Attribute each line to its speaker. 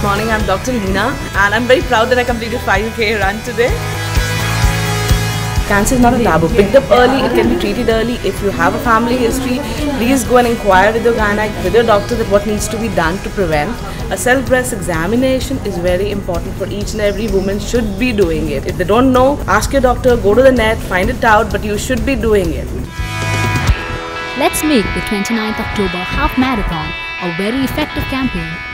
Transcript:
Speaker 1: morning. I'm Dr. Leena and I'm very proud that I completed 5K run today. Cancer is not a taboo. Picked up early, it can be treated early. If you have a family history, please go and inquire with your gynaec, with your doctor, that what needs to be done to prevent. A self-breast examination is very important for each and every woman should be doing it. If they don't know, ask your doctor, go to the net, find it out, but you should be doing it.
Speaker 2: Let's make the 29th October Half Marathon a very effective campaign